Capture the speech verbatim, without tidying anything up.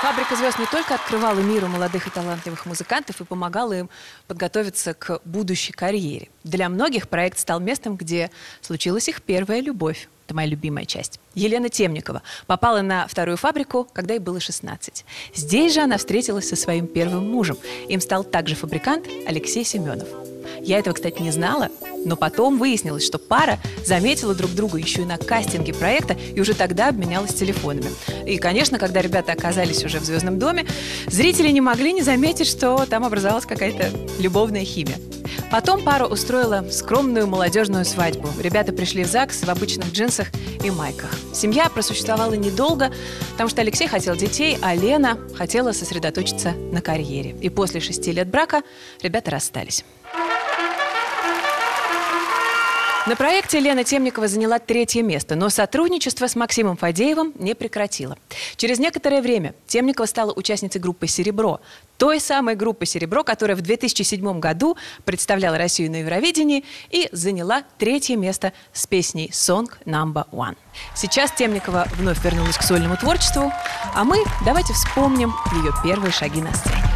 «Фабрика звезд» не только открывала миру молодых и талантливых музыкантов и помогала им подготовиться к будущей карьере. Для многих проект стал местом, где случилась их первая любовь. Это моя любимая часть. Елена Темникова попала на вторую «Фабрику», когда ей было шестнадцать. Здесь же она встретилась со своим первым мужем. Им стал также фабрикант Алексей Семенов. Я этого, кстати, не знала, но потом выяснилось, что пара заметила друг друга еще и на кастинге проекта и уже тогда обменялась телефонами. И, конечно, когда ребята оказались уже в «Звездном доме», зрители не могли не заметить, что там образовалась какая-то любовная химия. Потом пара устроила скромную молодежную свадьбу. Ребята пришли в ЗАГС в обычных джинсах и майках. Семья просуществовала недолго, потому что Алексей хотел детей, а Лена хотела сосредоточиться на карьере. И после шести лет брака ребята расстались. На проекте Лена Темникова заняла третье место, но сотрудничество с Максимом Фадеевым не прекратила. Через некоторое время Темникова стала участницей группы «Серебро», той самой группы «Серебро», которая в две тысячи седьмом году представляла Россию на Евровидении и заняла третье место с песней «Song Number One». Сейчас Темникова вновь вернулась к сольному творчеству, а мы давайте вспомним ее первые шаги на сцене.